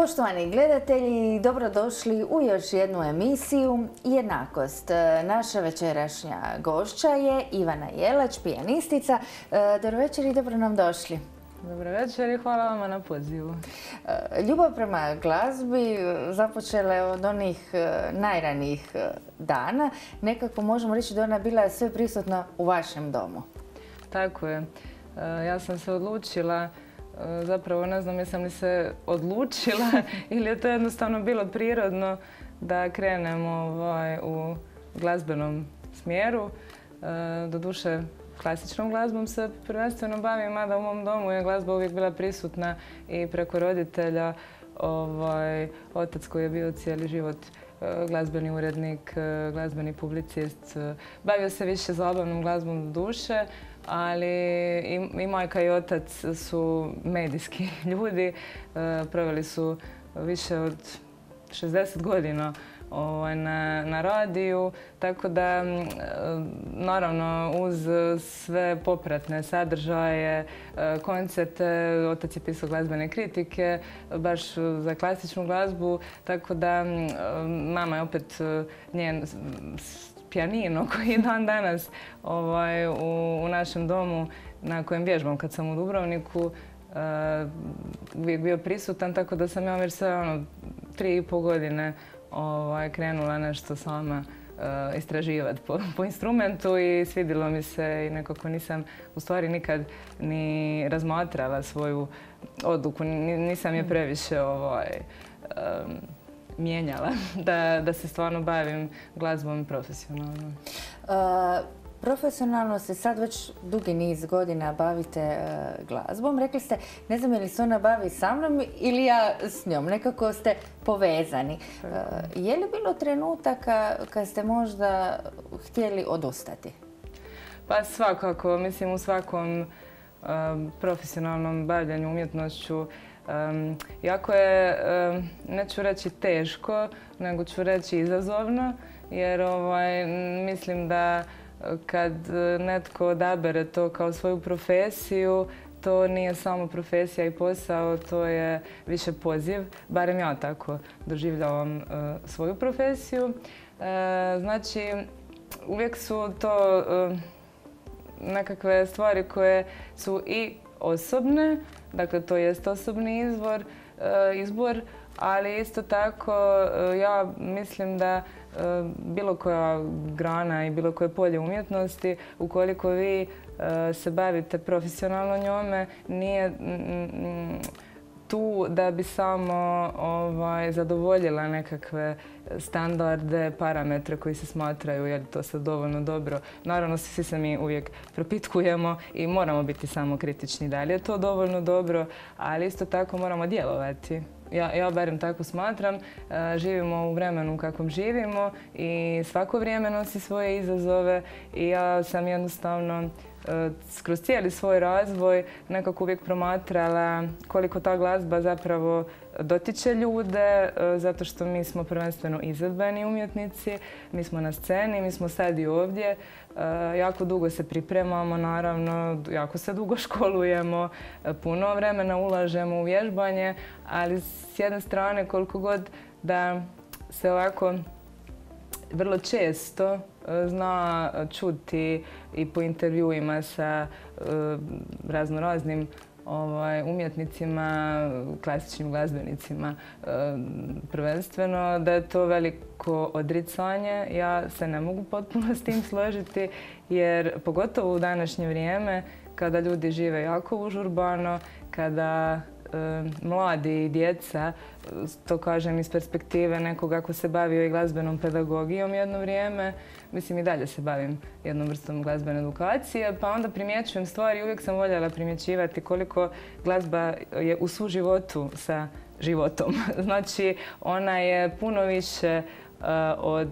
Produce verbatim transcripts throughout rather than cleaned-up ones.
Poštovani gledatelji, dobrodošli u još jednu emisiju Jednakost. Naša večerašnja gošća je Ivana Jelač, pijanistica. Dobro večer i dobro nam došli. Dobro večer i hvala vama na pozivu. Ljubav prema glazbi započela je od onih najranijih dana. Nekako možemo reći da ona bila sve prisutna u vašem domu. Tako je. Ja sam se odlučila, zapravo ne znam jesam li se odlučila ili je to jednostavno bilo prirodno da krenem ovaj, u glazbenom smjeru. Doduše, klasičnom glazbom se prvenstveno bavim, mada u mom domu je glazba uvijek bila prisutna i preko roditelja. Ovaj, otac koji je bio cijeli život glazbeni urednik, glazbeni publicist, bavio se više zabavnom glazbom duše, ali i, i majka i otac su medijski ljudi. Proveli su više od šezdeset godina ovaj, na, na radiju, tako da naravno uz sve popratne sadržaje, koncerte, otac je pisao glazbene kritike, baš za klasičnu glazbu, tako da mama je opet njen pijanino koji dan danas ovaj, u, u našem domu na kojem vježbam kad sam u Dubrovniku uh, uvijek bio prisutan, tako da sam ja već sve ono, tri i pol godine ovaj, krenula nešto sama uh, istraživati po, po instrumentu i svidjelo mi se i nekako nisam u stvari nikad ni razmatrala svoju odluku, nisam je previše ovaj, um, mijenjala, da, da se stvarno bavim glazbom profesionalno. Uh, profesionalno se sad već dugi niz godina bavite uh, glazbom. Rekli ste, ne znam je li se ona bavi sa mnom ili ja s njom, nekako ste povezani. Uh, je li bilo trenutaka kad ste možda htjeli odustati? Pa svakako, mislim u svakom uh, profesionalnom bavljanju umjetnošću. Um, jako je, um, neću reći teško, nego ću reći izazovno, jer ovaj, mislim da kad netko odabere to kao svoju profesiju, to nije samo profesija i posao, to je više poziv, barem ja tako doživljavam uh, svoju profesiju. Uh, znači, uvijek su to uh, nekakve stvari koje su i osobne, dakle to jest osobni izvor, izbor, ali isto tako ja mislim da bilo koja grana i bilo koje polje umjetnosti, ukoliko vi se bavite profesionalno njome, nije tu da bi samo ovaj, zadovoljila nekakve standarde, parametre koji se smatraju je li to sad dovoljno dobro. Naravno, svi se mi uvijek propitkujemo i moramo biti samokritični da li je to dovoljno dobro, ali isto tako moramo djelovati. Ja, ja barem tako smatram, živimo u vremenu u kakvom živimo i svako vrijeme nosi svoje izazove i ja sam jednostavno kroz cijeli svoj razvoj nekako uvijek promatrala koliko ta glazba zapravo dotiče ljude, zato što mi smo prvenstveno izvedbeni umjetnici, mi smo na sceni, mi smo sad i ovdje. Jako dugo se pripremamo, naravno, jako se dugo školujemo, puno vremena ulažemo u vježbanje, ali s jedne strane koliko god da se ovako vrlo često zna čuti i po intervjuima sa razno raznim ovaj, umjetnicima, klasičnim glazbenicima prvenstveno, da je to veliko odricanje. Ja se ne mogu potpuno s tim složiti jer pogotovo u današnje vrijeme kada ljudi žive jako užurbano, kada mladi i djeca, to kažem iz perspektive nekoga ko se bavio i glazbenom pedagogijom jedno vrijeme, mislim i dalje se bavim jednom vrstom glazbene edukacije, pa onda primjećujem stvari, uvijek sam voljela primjećivati koliko glazba je u suživotu sa životom. Znači, ona je puno više uh, od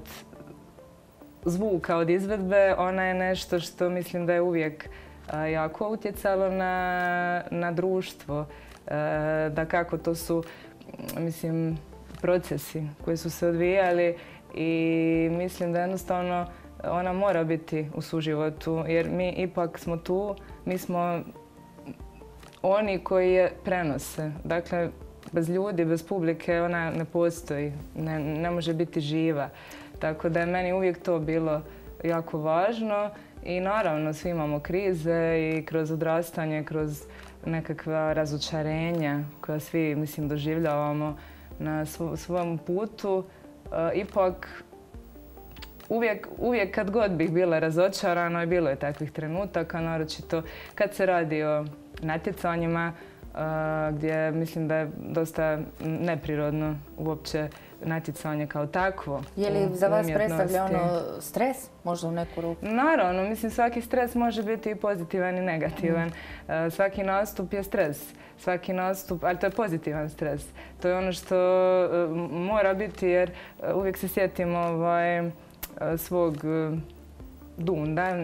zvuka, od izvedbe, ona je nešto što mislim da je uvijek uh, jako utjecalo na, na društvo. Da kako to su, mislim, procesi koji su se odvijali i mislim da jednostavno ona mora biti u suživotu jer mi ipak smo tu, mi smo oni koji je prenose. Dakle, bez ljudi, bez publike ona ne postoji, ne, ne može biti živa. Tako da je meni uvijek to bilo jako važno i naravno svi imamo krize i kroz odrastanje, kroz nekakva razočarenja koja svi, mislim, doživljavamo na svom putu. Ipak, uvijek, uvijek kad god bih bila razočarana, i bilo je takvih trenutaka, naročito kad se radi o natjecanjima, gdje mislim da je dosta neprirodno uopće natjecanje kao takvo. Je li za vas predstavlja ono stres, možda u neku ruku? Naravno, mislim svaki stres može biti i pozitivan i negativan. Mm. Svaki nastup je stres. Svaki nastup, ali to je pozitivan stres. To je ono što mora biti jer uvijek se sjetimo ovaj, svog Dunda.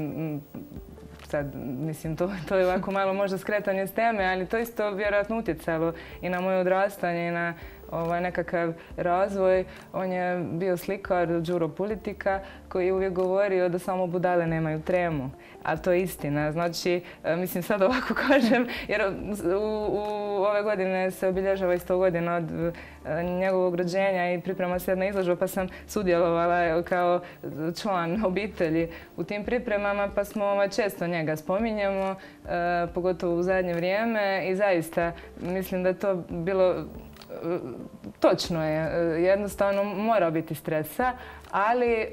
Sad, mislim, to, to je ovako malo možda skretanje s teme, ali to isto vjerojatno utjecalo i na moje odrastanje i na ovaj, nekakav razvoj. On je bio slikar Đuro Politika koji je uvijek govorio da samo budale nemaju tremu. A to je istina. Znači, mislim sad ovako kažem, jer u, u ove godine se obilježava i sto godina od njegovog rođenja i priprema se jedna izložba, pa sam sudjelovala kao član obitelji u tim pripremama, pa smo ovaj, često njega spominjemo, eh, pogotovo u zadnje vrijeme i zaista mislim da je to bilo točno je, jednostavno mora biti stresa, ali e,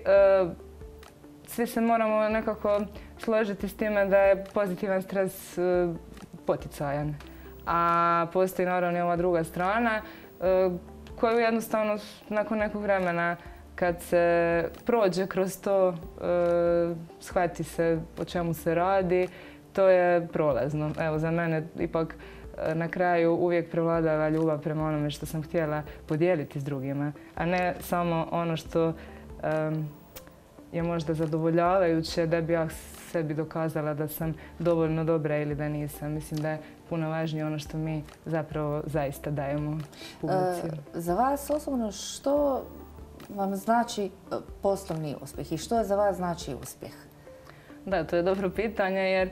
svi se moramo nekako složiti s time da je pozitivan stres e, poticajan. A postoji naravno i ova druga strana e, koju jednostavno nakon nekog vremena kad se prođe kroz to, e, shvati se o čemu se radi, to je prolazno. Evo, za mene ipak na kraju uvijek prevladava ljubav prema onome što sam htjela podijeliti s drugima, a ne samo ono što um, je možda zadovoljavajuće da bi ja sebi dokazala da sam dovoljno dobra ili da nisam. Mislim da je puno važnije ono što mi zapravo zaista dajemo publici. E, za vas osobno što vam znači poslovni uspjeh i što za vas znači uspjeh? Da, to je dobro pitanje jer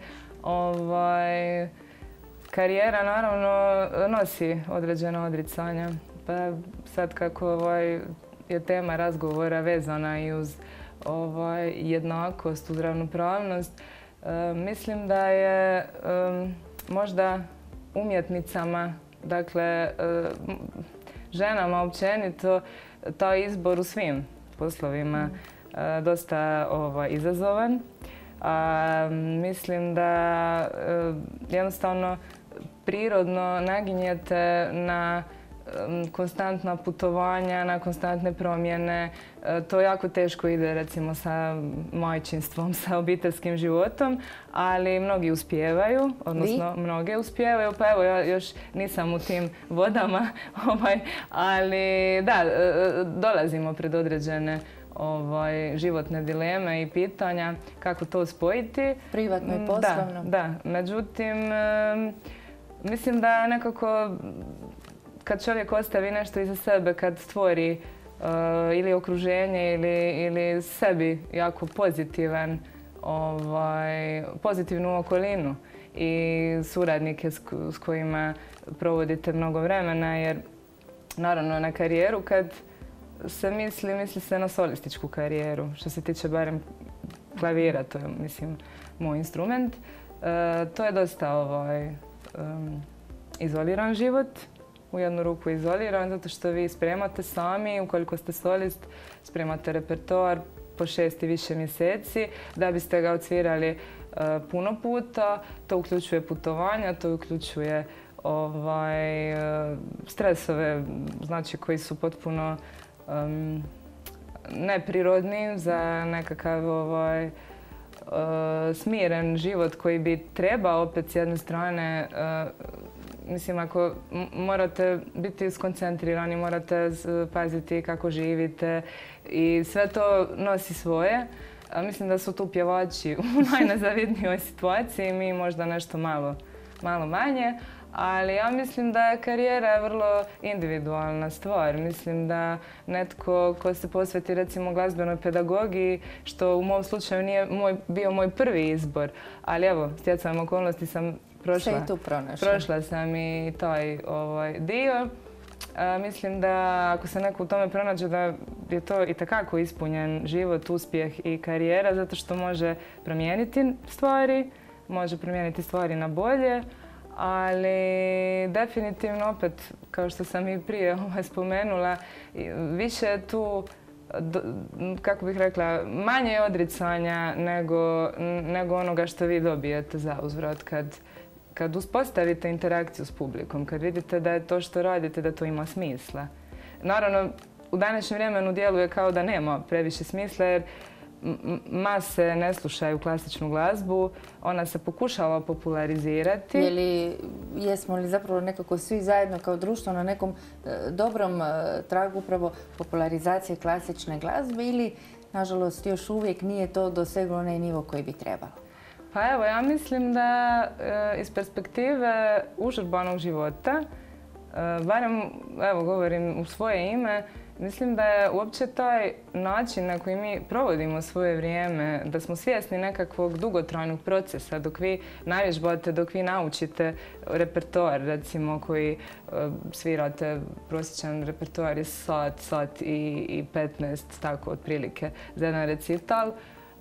ovaj, karijera naravno nosi određena odricanja. Pa sad kako ovaj, je tema razgovora vezana i uz ovaj, jednakost, uz ravnopravnost, e, mislim da je e, možda umjetnicama, dakle e, ženama općenito, taj izbor u svim poslovima e, dosta ovaj, izazovan. A, mislim da e, jednostavno prirodno naginjete na konstantna putovanja, na konstantne promjene. To jako teško ide recimo sa majčinstvom, sa obiteljskim životom, ali mnogi uspijevaju, odnosno Vi? mnoge uspijevaju. Pa evo, ja još nisam u tim vodama, ovaj, ali da, dolazimo pred određene ovaj, životne dileme i pitanja kako to spojiti. Privatno i poslovno. Da, da. Međutim, mislim da nekako kad čovjek ostavi nešto iza sebe, kad stvori uh, ili okruženje ili, ili sebi jako pozitivan, ovaj, pozitivnu okolinu i suradnike s, s kojima provodite mnogo vremena, jer naravno na karijeru kad se misli, misli se na solističku karijeru, što se tiče barem klavira, to je mislim moj instrument. Uh, to je dosta ovaj, um, izoliran život. U jednu ruku izoliran, zato što vi spremate sami, ukoliko ste solist, spremate repertoar po šest i više mjeseci da biste ga odsvirali uh, puno puta. To uključuje putovanja, to uključuje ovaj, uh, stresove, znači koji su potpuno um, neprirodni za nekakav ovaj, uh, smiren život koji bi trebao opet s jedne strane uh, Mislim, ako morate biti skoncentrirani, morate paziti kako živite i sve to nosi svoje. A mislim da su tu pjevači u najnezavidnijoj situaciji, mi možda nešto malo, malo manje. Ali ja mislim da je karijera vrlo individualna stvar. Mislim da netko ko se posveti recimo glazbenoj pedagogiji, što u mom slučaju nije moj, bio moj prvi izbor, ali evo, stjecajem okolnosti sam Sve je tu pronašla. Prošla sam i taj ovaj, dio. A, mislim da ako se neko u tome pronađe da je to itekako ispunjen život, uspjeh i karijera zato što može promijeniti stvari, može promijeniti stvari na bolje, ali definitivno opet, kao što sam i prije ovaj, spomenula, više je tu, kako bih rekla, manje je odricanja nego, nego onoga što vi dobijete za uzvrat kad Kad uspostavite interakciju s publikom, kad vidite da je to što radite, da to ima smisla. Naravno, u današnjem vremenu djeluje kao da nema previše smisla jer mase ne slušaju klasičnu glazbu, ona se pokušava popularizirati. Je li, jesmo li zapravo nekako svi zajedno kao društvo na nekom dobrom tragu upravo popularizacije klasične glazbe ili, nažalost, još uvijek nije to doseglo onaj nivo koji bi trebalo? Pa evo, ja mislim da e, iz perspektive užurbanog života, e, barem, evo, govorim u svoje ime, mislim da je uopće taj način na koji mi provodimo svoje vrijeme, da smo svjesni nekakvog dugotrajnog procesa dok vi navježbate, dok vi naučite repertoar, recimo, koji e, svirate, prosječan repertoar je sat, sat i, i petnaest, tako otprilike, za jedan recital.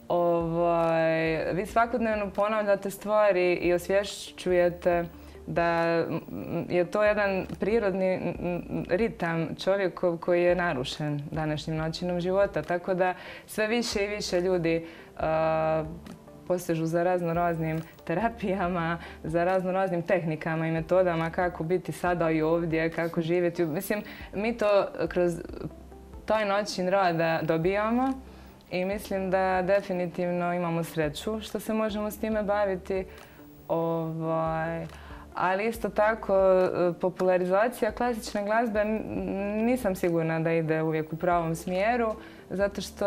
Ovaj, vi svakodnevno ponavljate stvari i osvješćujete da je to jedan prirodni ritam čovjekov koji je narušen današnjim načinom života. Tako da sve više i više ljudi uh, posežu za razno raznim terapijama, za razno raznim tehnikama i metodama kako biti sada i ovdje, kako živjeti. Mislim, mi to kroz taj način rada dobijamo. I mislim da definitivno imamo sreću što se možemo s time baviti. Ovaj, ali isto tako popularizacija klasične glazbe nisam sigurna da ide uvijek u pravom smjeru zato što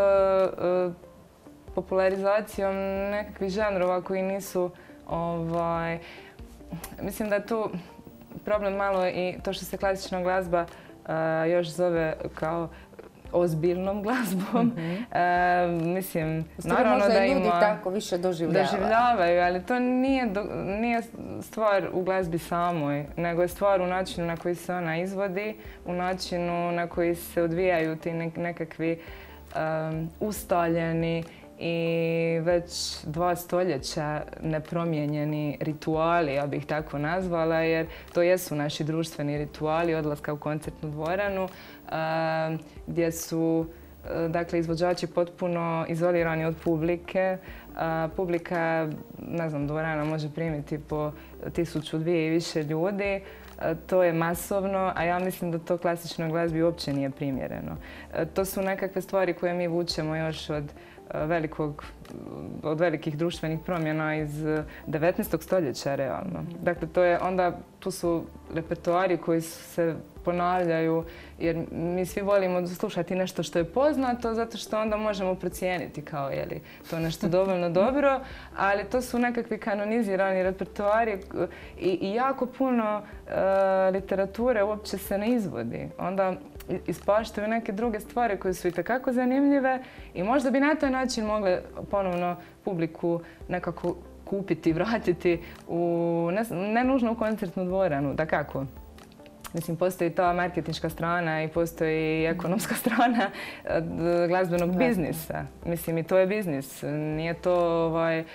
popularizacijom nekakvih žanrova koji nisu... Ovaj, mislim da je tu problem malo i to što se klasična glazba uh, još zove kao ozbiljnom glazbom. Mm-hmm. e, mislim, naravno možda da ljudi ima... tako više doživljavaju. Doživljavaju, ali to nije, do, nije stvar u glazbi samoj, nego je stvar u načinu na koji se ona izvodi, u načinu na koji se odvijaju ti nekakvi um, ustaljeni i već dva stoljeća nepromijenjeni rituali, ja bih tako nazvala, jer to jesu naši društveni rituali odlaska u koncertnu dvoranu, gdje su dakle, izvođači potpuno izolirani od publike. Publika, ne znam, dvorana može primiti po tisuću, dvije i više ljudi. To je masovno, a ja mislim da to klasičnoj glazbi uopće nije primjereno. To su nekakve stvari koje mi vučemo još od velikog, od velikih društvenih promjena iz devetnaestog stoljeća, realno. Dakle, to je onda, tu su repertoari koji se ponavljaju, jer mi svi volimo slušati nešto što je poznato, zato što onda možemo procijeniti kao je li to nešto dovoljno dobro, ali to su nekakvi kanonizirani repertoari i, i jako puno uh, literature uopće se ne izvodi. Onda ispaštaju neke druge stvari koje su itekako zanimljive i možda bi na taj način mogle ponovno publiku nekako kupiti, vratiti u, ne, ne nužno u koncertnu dvoranu, da kako. Mislim, postoji ta marketinška strana i postoji ekonomska strana glazbenog biznisa. Mislim, i to je biznis. Nije to ovaj, e,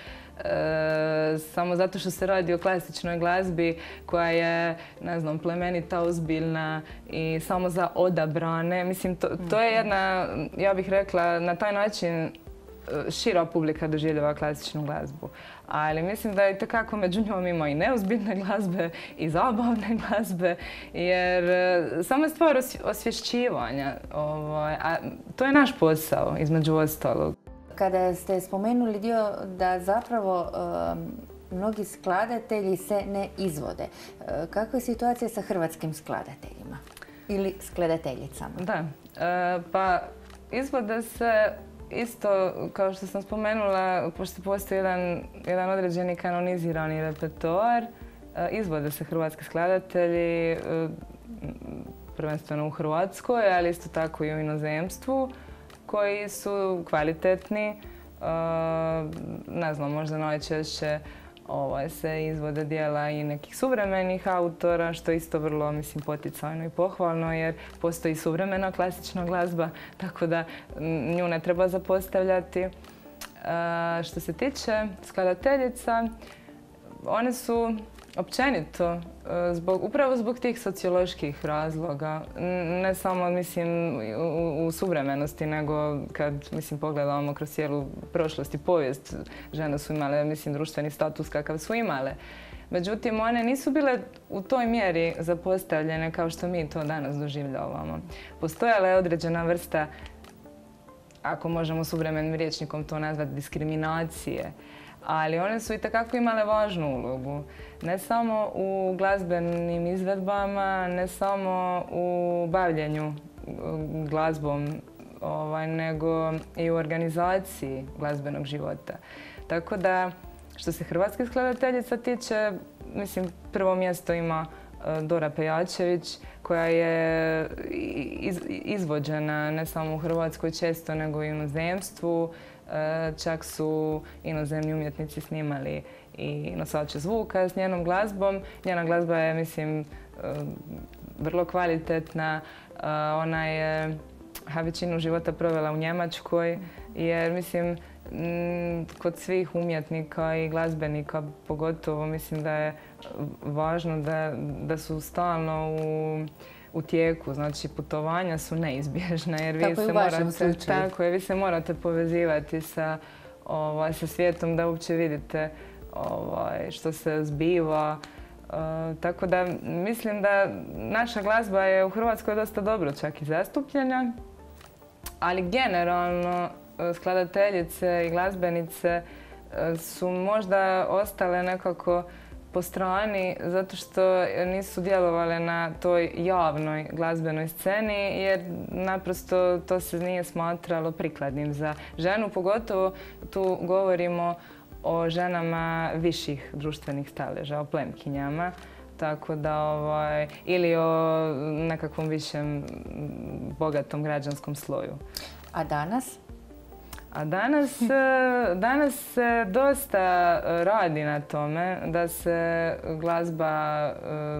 samo zato što se radi o klasičnoj glazbi koja je, ne znam, plemenita, ozbiljna i samo za odabrane. Mislim, to, to je jedna, ja bih rekla, na taj način šira publika doživljava klasičnu glazbu. Ali mislim da je itekako među njom ima i neozbiljne glazbe i zabavne glazbe, jer samo je stvar osvješćivanja. Ovaj, a to je naš posao, između ostalog. Kada ste spomenuli dio da zapravo um, mnogi skladatelji se ne izvode, kakva je situacija sa hrvatskim skladateljima ili skladateljicama? Da, e, pa izvode se isto, kao što sam spomenula, pošto postoji jedan, jedan određeni kanonizirani repertoar, izvode se hrvatski skladatelji, prvenstveno u Hrvatskoj, ali isto tako i u inozemstvu, koji su kvalitetni. Ne znam, možda najčešće ovaj, se izvode dijela i nekih suvremenih autora, što je isto vrlo, mislim, poticajno i pohvalno, jer postoji suvremena klasična glazba, tako da nju ne treba zapostavljati. E, što se tiče skladateljica, one su općenito, zbog, upravo zbog tih socioloških razloga, ne samo, mislim, u, u suvremenosti, nego kad, mislim, pogledamo kroz cijelu prošlost i povijest, žene su imale, mislim, društveni status kakav su imale. Međutim, one nisu bile u toj mjeri zapostavljene kao što mi to danas doživljavamo. Postojala je određena vrsta, ako možemo suvremenim rječnikom to nazvati, diskriminacije, ali one su i takako imale važnu ulogu. Ne samo u glazbenim izvedbama, ne samo u bavljenju glazbom, ovaj, nego i u organizaciji glazbenog života. Tako da, što se hrvatskih skladateljica tiče, mislim, prvo mjesto ima Dora Pejačević, koja je iz, izvođena ne samo u Hrvatskoj često, nego i u inozemstvu. Čak su inozemni umjetnici snimali i nosače zvuka s njenom glazbom. Njena glazba je, mislim, vrlo kvalitetna. Ona je većinu života provela u Njemačkoj, jer, mislim, kod svih umjetnika i glazbenika pogotovo, mislim da je važno da, da su stalno u u tijeku, znači putovanja su neizbježna jer vi se morate, tako je, vi se morate povezivati sa, ovaj, sa svijetom da uopće vidite ovaj, što se zbiva. Uh, tako da mislim da naša glazba je u Hrvatskoj dosta dobro čak i zastupljena, ali generalno skladateljice i glazbenice su možda ostale nekako po strani zato što nisu djelovale na toj javnoj glazbenoj sceni jer naprosto to se nije smatralo prikladnim za ženu. Pogotovo tu govorimo o ženama viših društvenih staleža, o plemkinjama. Tako da, ovaj, ili o nekakvom višem bogatom građanskom sloju. A danas? A danas, danas se dosta radi na tome da se glazba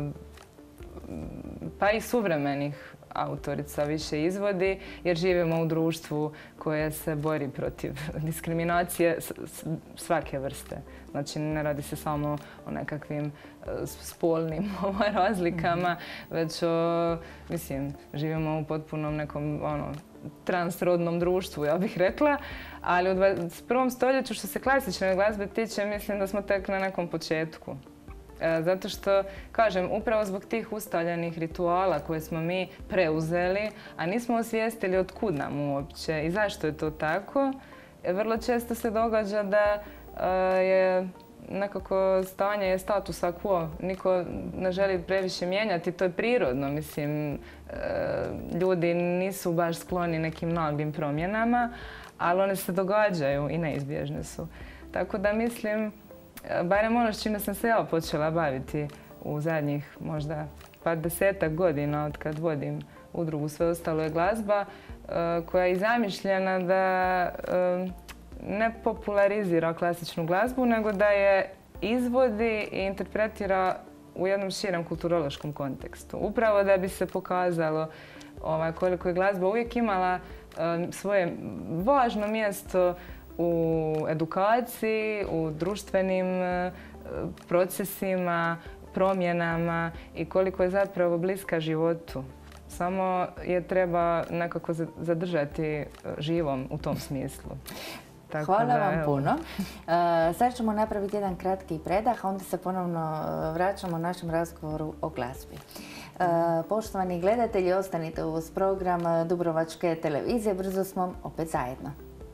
pa i suvremenih autorica više izvodi jer živimo u društvu koje se bori protiv diskriminacije svake vrste. Znači ne radi se samo o nekakvim spolnim razlikama, već o, mislim, živimo u potpunom nekom ono, transrodnom društvu, ja bih rekla, ali u dvadeset prvom stoljeću što se klasične glazbe tiče, mislim da smo tek na nekom početku. Zato što, kažem, upravo zbog tih ustaljenih rituala koje smo mi preuzeli, a nismo osvijestili od kud nam uopće i zašto je to tako, vrlo često se događa da je nekako stanje je statusa quo. Niko ne želi previše mijenjati, to je prirodno. Mislim, ljudi nisu baš skloni nekim naglim promjenama, ali one se događaju i neizbježne su. Tako da mislim, barem ono s čime sam se ja počela baviti u zadnjih možda pa desetak godina od kad vodim udrugu Sve ostalo je glazba, koja je zamišljena da ne popularizira klasičnu glazbu, nego da je izvodi i interpretira u jednom širem kulturološkom kontekstu. Upravo da bi se pokazalo ovaj, koliko je glazba uvijek imala um, svoje važno mjesto u edukaciji, u društvenim uh, procesima, promjenama i koliko je zapravo bliska životu. Samo je treba nekako zadržati živom u tom smislu. Tako Hvala da, vam evo. puno. Uh, sad ćemo napraviti jedan kratki predah, a onda se ponovno vraćamo našem razgovoru o glazbi. Uh, poštovani gledatelji, ostanite uz program Dubrovačke televizije. Brzo smo opet zajedno.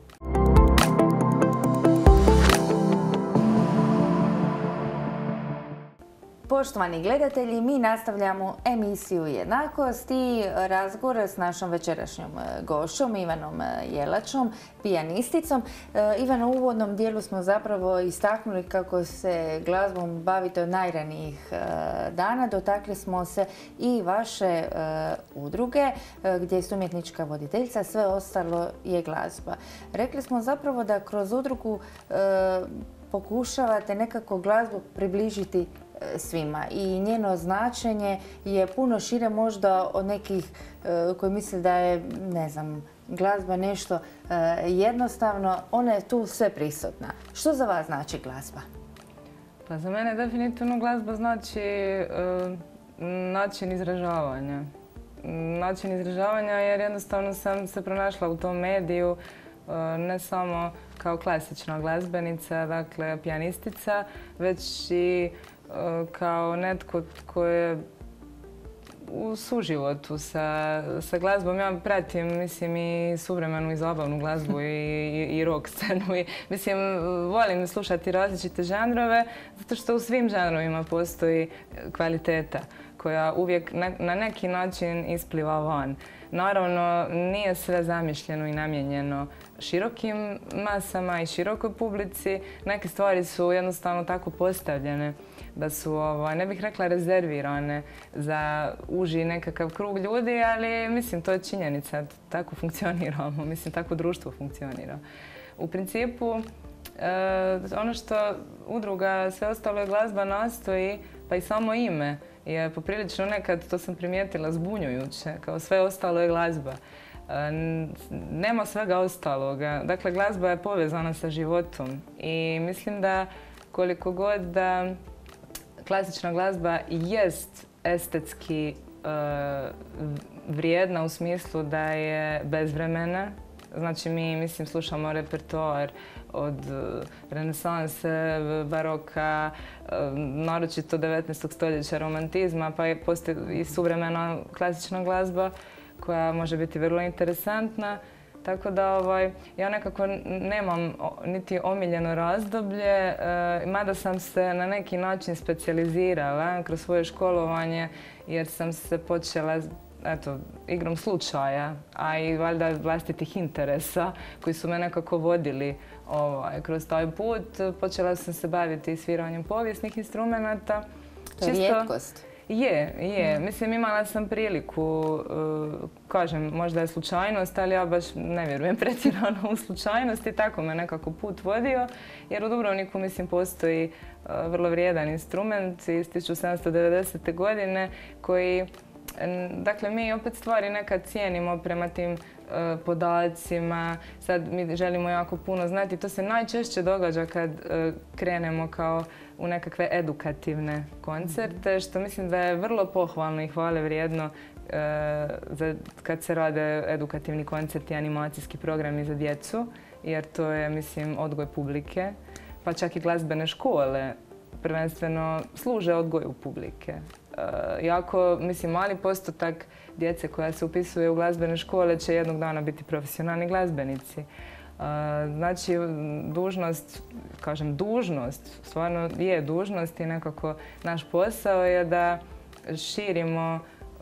Poštovani gledatelji, mi nastavljamo emisiju Jednakost i razgovor s našom večerašnjom gošćom Ivanom Jelačom, pijanisticom. Ivana, u uvodnom dijelu smo zapravo istaknuli kako se glazbom bavite od najranijih dana. Dotakli smo se i vaše udruge gdje je umjetnička voditeljica, Sve ostalo je glazba. Rekli smo zapravo da kroz udrugu pokušavate nekako glazbu približiti svima i njeno značenje je puno šire možda od nekih koji misle da je, ne znam, glazba nešto jednostavno. Ona je tu sve prisutna. Što za vas znači glazba? Pa za mene definitivno glazba znači način izražavanja. Način izražavanja jer jednostavno sam se pronašla u tom mediju ne samo kao klasična glazbenica, dakle pijanistica, već i kao netko tko je u suživotu sa, sa glazbom. Ja pratim, mislim, i suvremenu i zabavnu glazbu i, i, i rock scenu. I, mislim, volim slušati različite žanrove, zato što u svim žanrovima postoji kvaliteta koja uvijek na, na neki način ispliva van. Naravno, nije sve zamišljeno i namijenjeno širokim masama i širokoj publici. Neke stvari su jednostavno tako postavljene da su, ovaj, ne bih rekla rezervirane za uži nekakav krug ljudi, ali mislim to je činjenica, tako funkcioniramo, mislim tako društvo funkcionira. U principu, e, ono što udruga Sve ostalo je glazba nastoji, pa i samo ime je poprilično nekad, to sam primijetila, zbunjujuće, kao sve ostalo je glazba. E, nema svega ostaloga, dakle glazba je povezana sa životom i mislim da koliko god da klasična glazba jest estetski uh, vrijedna u smislu da je bezvremena. Znači mi, mislim, slušamo repertoar od uh, renesanse, baroka, uh, naročito devetnaestog stoljeća romantizma, pa je postoji i suvremena klasična glazba koja može biti vrlo interesantna. Tako da ovaj, ja nekako nemam niti omiljeno razdoblje, e, mada sam se na neki način specijalizirala kroz svoje školovanje jer sam se počela eto, igrom slučaja, a i valjda vlastitih interesa koji su me nekako vodili ovaj, kroz taj put. Počela sam se baviti sviranjem povijesnih instrumenata. To je rijetkost. Je, je. Mislim, imala sam priliku, kažem, možda je slučajnost, ali ja baš ne vjerujem pretjerano u slučajnost i tako me nekako put vodio, jer u Dubrovniku, mislim, postoji vrlo vrijedan instrument iz tisuću sedamsto devedesete. godine koji, dakle, mi opet stvari nekad cijenimo prema tim podacima, sad mi želimo jako puno znati. To se najčešće događa kad krenemo kao u nekakve edukativne koncerte, što mislim da je vrlo pohvalno i hvale vrijedno kad se rade edukativni koncerti i animacijski programi za djecu, jer to je, mislim, odgoj publike, pa čak i glazbene škole prvenstveno služe odgoju publike. Jako, mislim, mali postotak djece koja se upisuje u glazbene škole će jednog dana biti profesionalni glazbenici. Znači, dužnost, kažem dužnost, stvarno je dužnost i nekako naš posao je da širimo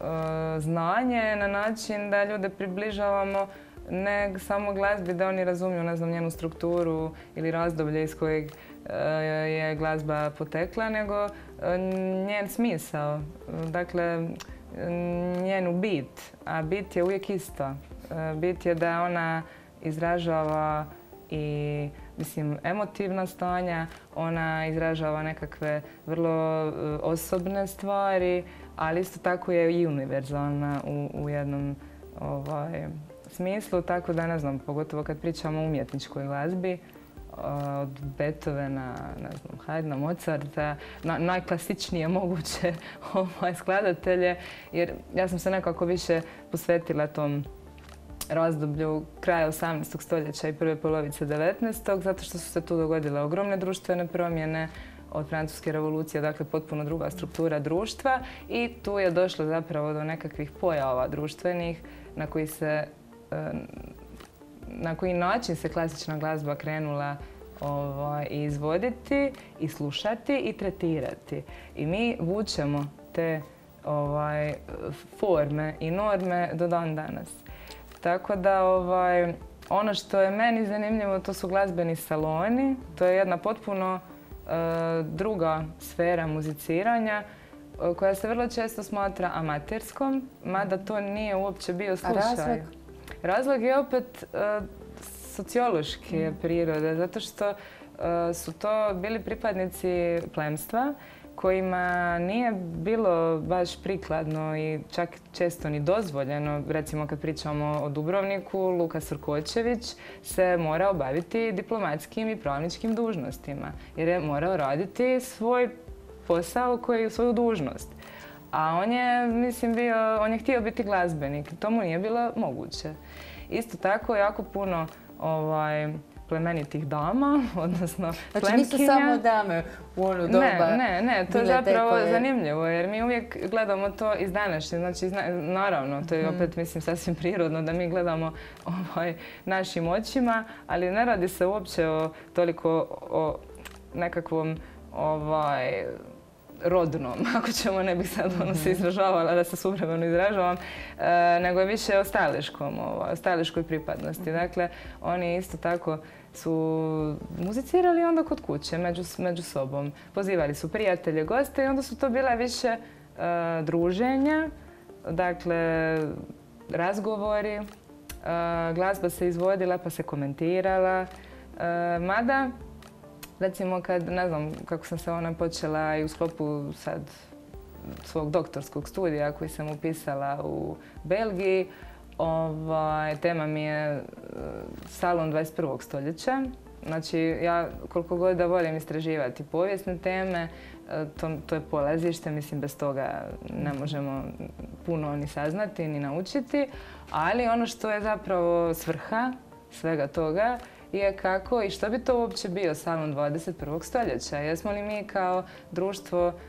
znanje na način da ljude približavamo ne samo glazbi, da oni razumiju, ne znam, njenu strukturu ili razdoblje iz kojeg je glazba potekla, nego njen smisao, dakle njenu bit, a bit je uvijek ista. Bit je da ona izražava i, mislim, emotivna stanja, ona izražava nekakve vrlo osobne stvari, ali isto tako je i univerzalna u, u jednom ovaj, smislu, tako da, ne znam, pogotovo kad pričamo o umjetničkoj glazbi, od Beethovena, ne znam, Haydna, Mozarta, na, najklasičnije moguće ovaj, skladatelje, jer ja sam se nekako više posvetila tom razdoblju kraja osamnaestog stoljeća i prve polovice devetnaestog zato što su se tu dogodile ogromne društvene promjene od Francuske revolucije, dakle potpuno druga struktura društva i tu je došlo zapravo do nekakvih pojava društvenih na koji se na koji način se klasična glazba krenula ovaj, izvoditi i slušati i tretirati. I mi vučemo te ovaj, forme i norme do dan danas. Tako da ovaj, ono što je meni zanimljivo to su glazbeni saloni. To je jedna potpuno uh, druga sfera muziciranja uh, koja se vrlo često smatra amaterskom, mada to nije uopće bio slučaj. A razlog? Razlog je opet uh, sociološke prirode, zato što uh, su to bili pripadnici plemstva kojima nije bilo baš prikladno i čak često ni dozvoljeno. Recimo kad pričamo o Dubrovniku, Luka Srkočević se morao baviti diplomatskim i pravničkim dužnostima jer je morao raditi svoj posao koji je svoju dužnost. A on je, mislim, bio, on je htio biti glazbenik. To mu nije bilo moguće. Isto tako, jako puno ovaj, plemenitih dama, odnosno znači, plemkinja. Znači nisu samo dame u ono doba? Ne, ne, ne, to je zapravo koje... zanimljivo jer mi uvijek gledamo to iz današnje. Znači, naravno, to je opet, mislim, sasvim prirodno da mi gledamo ovaj, našim očima, ali ne radi se uopće o, toliko o nekakvom ovaj, rodnom, ako ćemo, ne bih sad ono se izražavala da se suvremeno izražavam, e, nego je više o stajališkom, o stajališkoj pripadnosti. Dakle, oni isto tako su muzicirali onda kod kuće, među, među sobom. Pozivali su prijatelje, goste i onda su to bile više e, druženja, dakle, razgovori, e, glazba se izvodila pa se komentirala, e, mada recimo kad, ne znam, kako sam se ona počela i u sklopu sad svog doktorskog studija koji sam upisala u Belgiji, ovaj, tema mi je salon dvadeset prvog stoljeća. Znači, ja koliko god da volim istraživati povijesne teme, to, to je polazište, mislim, bez toga ne možemo puno ni saznati ni naučiti, ali ono što je zapravo svrha svega toga je kako i što bi to uopće bio salon dvadeset prvog stoljeća. Jesmo li mi kao društvo e,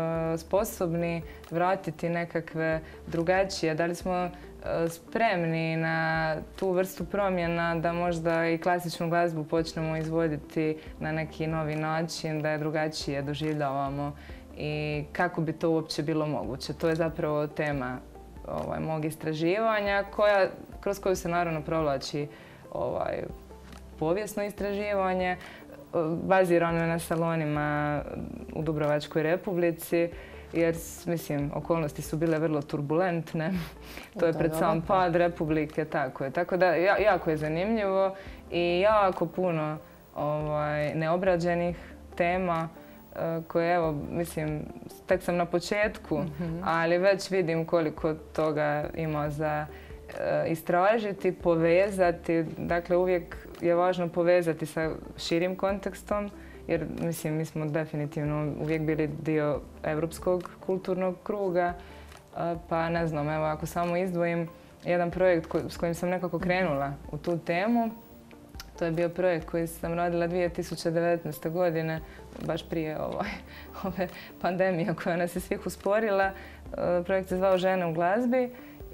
sposobni vratiti nekakve drugačije? Da li smo e, spremni na tu vrstu promjena da možda i klasičnu glazbu počnemo izvoditi na neki novi način, da je drugačije doživljavamo i kako bi to uopće bilo moguće? To je zapravo tema ovaj, mog istraživanja koja, kroz koju se naravno provlači ovaj, povijesno istraživanje, bazirano je na salonima u Dubrovačkoj Republici, jer, mislim, okolnosti su bile vrlo turbulentne. To je pred sam pad Republike, tako je. Tako da, jako je zanimljivo i jako puno ovaj, neobrađenih tema koje, evo, mislim, tek sam na početku, mm-hmm. ali već vidim koliko toga ima za istražiti, povezati. Dakle, uvijek je važno povezati sa širim kontekstom, jer, mislim, mi smo definitivno uvijek bili dio evropskog kulturnog kruga, pa ne znam, evo, ako samo izdvojim jedan projekt ko, s kojim sam nekako krenula u tu temu, to je bio projekt koji sam radila dvije tisuće devetnaeste. godine, baš prije ovaj, ove pandemije koja nas je svih usporila. Projekt se zvao Žene u glazbi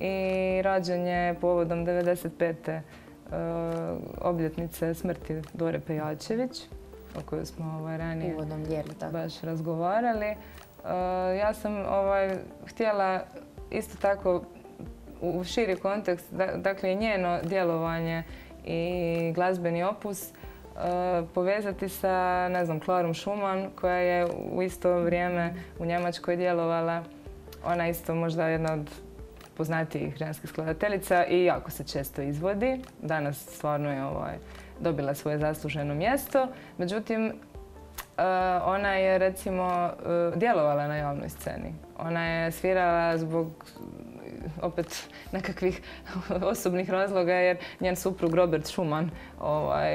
i rađen je povodom devedeset pete obljetnice smrti Dore Pejačević, o kojoj smo ovaj, ranije uvodnom dijelu, tako. baš razgovarali. Ja sam ovaj, htjela isto tako u širi kontekst, dakle njeno djelovanje i glazbeni opus povezati sa, ne znam, Klarom Schumann, koja je u isto vrijeme u Njemačkoj djelovala. Ona isto možda jedna od poznatijih ženskih skladateljica i jako se često izvodi. Danas stvarno je ovaj, dobila svoje zasluženo mjesto. Međutim, ona je, recimo, djelovala na javnoj sceni. Ona je svirala zbog opet nekakvih osobnih razloga jer njen suprug Robert Schumann, ovaj,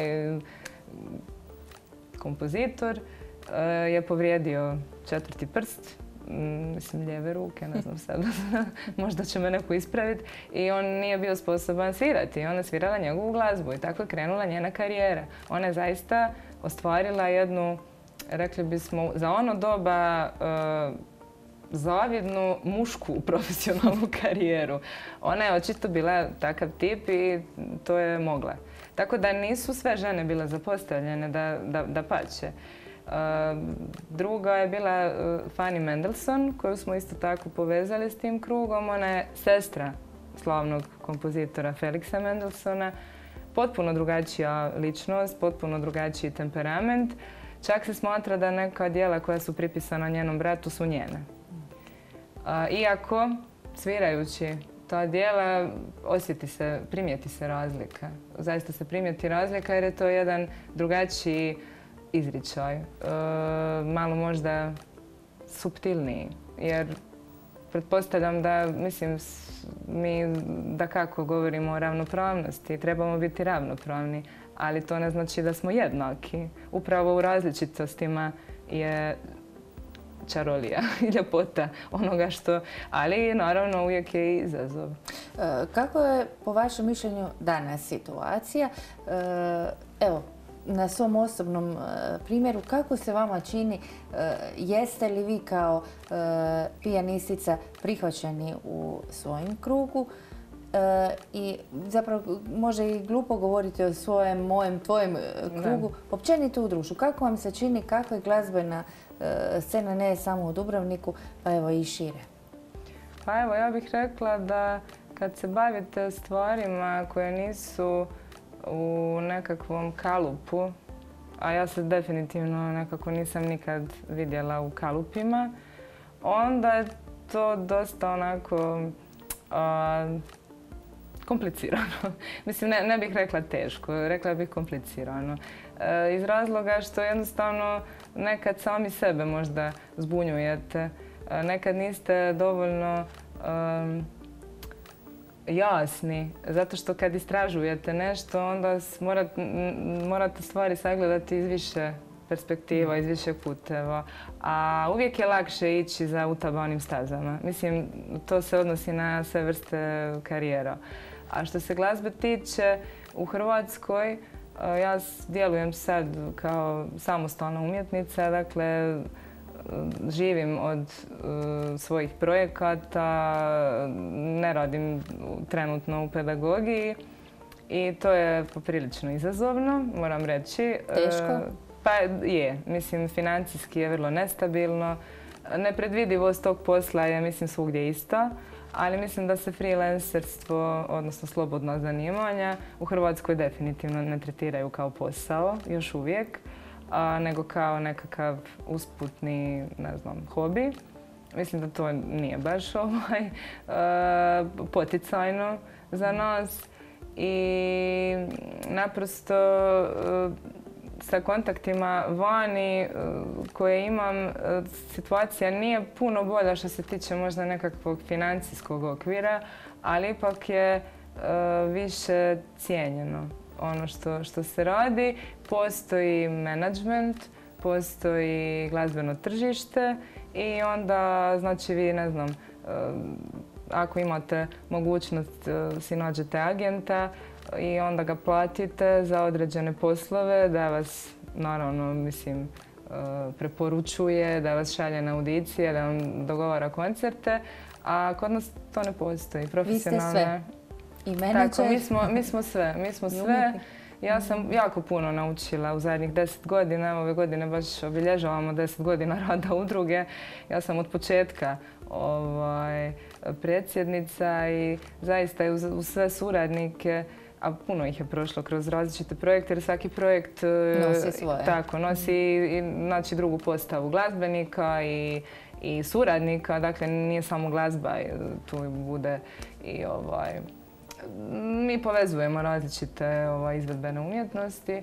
kompozitor, je povrijedio četvrti prst, mislim lijeve ruke, ne znam sad, možda će me neko ispraviti, i on nije bio sposoban svirati. Ona je svirala njegovu glazbu i tako je krenula njena karijera. Ona je zaista ostvarila jednu, rekli bismo, za ono doba zavidnu mušku profesionalnu karijeru. Ona je očito bila takav tip i to je mogla. Tako da nisu sve žene bile zapostavljene, da, da, da pače. Uh, druga je bila uh, Fanny Mendelssohn, koju smo isto tako povezali s tim krugom. Ona je sestra slavnog kompozitora Felixa Mendelssohna. Potpuno drugačija ličnost, potpuno drugačiji temperament. Čak se smatra da neka djela koja su pripisana njenom bratu su njene. Uh, iako, svirajući ta djela, osjeti se, primijeti se razlika. Zaista se primijeti razlika jer je to jedan drugačiji izričaj. E, malo možda suptilniji. Jer pretpostavljam da, mislim, mi da kako govorimo o ravnopravnosti, trebamo biti ravnopravni, ali to ne znači da smo jednaki. Upravo u različitostima je čarolija i ljepota onoga što, ali naravno uvijek je i izazov. Kako je po vašem mišljenju danas situacija? Evo, na svom osobnom primjeru, kako se vama čini, jeste li vi kao pijanistica prihvaćeni u svojem krugu? I zapravo može i glupo govoriti o svojem, mojem, tvojem krugu, općenito u društvu. Kako vam se čini, kakva je glazbena scena ne samo u Dubrovniku, pa evo i šire? Pa evo, ja bih rekla da kad se bavite stvarima koje nisu u nekakvom kalupu, a ja se definitivno nekako nisam nikad vidjela u kalupima, onda je to dosta onako a, komplicirano. Mislim, ne, ne bih rekla teško, rekla bih komplicirano. E, iz razloga što jednostavno nekad sami sebe možda zbunjujete, e, nekad niste dovoljno um, jasni, zato što kad istražujete nešto, onda morate, morate stvari sagledati iz više perspektiva, iz više puteva, a uvijek je lakše ići za utabanim stazama. Mislim, to se odnosi na sve vrste karijera. A što se glazbe tiče, u Hrvatskoj ja djelujem sad kao samostalna umjetnica, dakle živim od uh, svojih projekata, ne radim trenutno u pedagogiji i to je poprilično izazovno, moram reći. Teško? Uh, pa je, mislim, financijski je vrlo nestabilno. Nepredvidivost tog posla je, mislim, svugdje ista, ali mislim da se freelancerstvo, odnosno slobodna zanimanja, u Hrvatskoj definitivno ne tretiraju kao posao, još uvijek, a, nego kao nekakav usputni, ne znam, hobi. Mislim da to nije baš ovaj, a, poticajno za nas i naprosto a, sa kontaktima vani koje imam, situacija nije puno bolja što se tiče možda nekakvog financijskog okvira, ali ipak je više cijenjeno ono što, što se radi. Postoji menadžment, postoji glazbeno tržište i onda, znači vi, ne znam, ako imate mogućnost si nađete agenta i onda ga platite za određene poslove, da vas, naravno, mislim, preporučuje, da vas šalje na audicije, da vam dogovara koncerte, a kod nas to ne postoji. Profesionalne... Vi ste sve. I menadžer. Tako, mi smo, mi smo sve. Mi smo sve. Ja sam jako puno naučila u zadnjih deset godina. Ove godine baš obilježavamo deset godina rada udruge. Ja sam od početka ovaj, predsjednica i zaista uz, uz sve suradnike, a puno ih je prošlo kroz različite projekte, jer svaki projekt nosi svoje. Tako, nosi i, znači, drugu postavu glazbenika i, i suradnika. Dakle, nije samo glazba, tu bude i ovaj, mi povezujemo različite ovaj, izvedbene umjetnosti,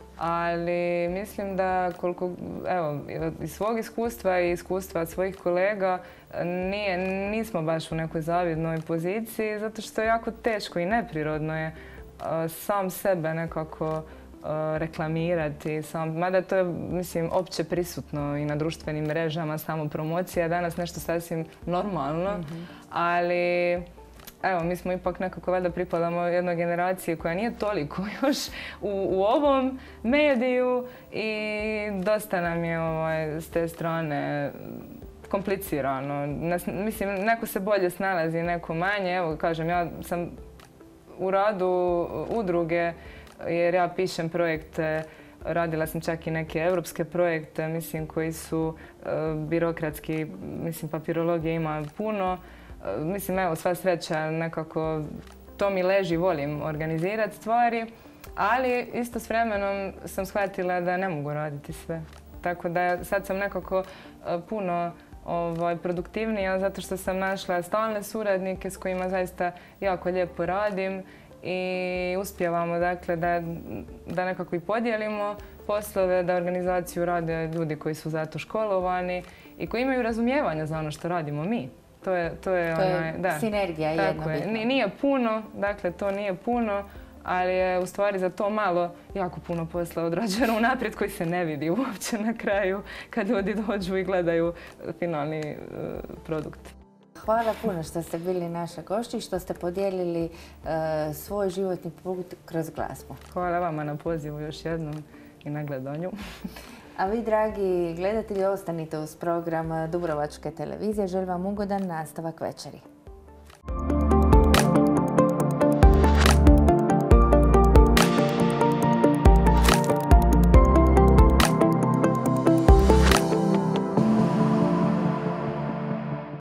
ali mislim da koliko, evo, iz svog iskustva i iskustva svojih kolega nije, nismo baš u nekoj zavidnoj poziciji, zato što je jako teško i neprirodno je sam sebe nekako reklamirati. Sam, mada to je, mislim, opće prisutno i na društvenim mrežama, samo promocija je danas nešto sasvim normalno, mm-hmm. ali evo, mi smo ipak nekako valjda pripadamo jednoj generaciji koja nije toliko još u, u ovom mediju i dosta nam je ovaj, s te strane komplicirano. Nas, mislim, neko se bolje snalazi, neko manje. Evo, kažem, ja sam u radu udruge jer ja pišem projekte, radila sam čak i neke evropske projekte, mislim, koji su uh, birokratski, mislim, papirologije ima puno. Uh, mislim, evo, sva sreća, nekako to mi leži, volim organizirati stvari, ali isto s vremenom sam shvatila da ne mogu raditi sve. Tako da sad sam nekako uh, puno ovaj, produktivnija zato što sam našla stalne suradnike s kojima zaista jako lijepo radim i uspijevamo dakle, da, da nekako i podijelimo poslove, da organizaciju rade ljudi koji su zato školovani i koji imaju razumijevanja za ono što radimo mi. To je, to je, to je onaj, da, sinergija jedna je. bitna. Nije puno, dakle to nije puno, ali je u stvari za to malo jako puno posla odrađeno unaprijed koji se ne vidi uopće na kraju kad ljudi dođu i gledaju finalni uh, produkt. Hvala puno što ste bili naša gošća i što ste podijelili uh, svoj životni put kroz glazbu. Hvala vama na pozivu još jednom i na gledanju. A vi, dragi gledatelji, ostanite uz program Dubrovačke televizije. Želim vam ugodan nastavak večeri.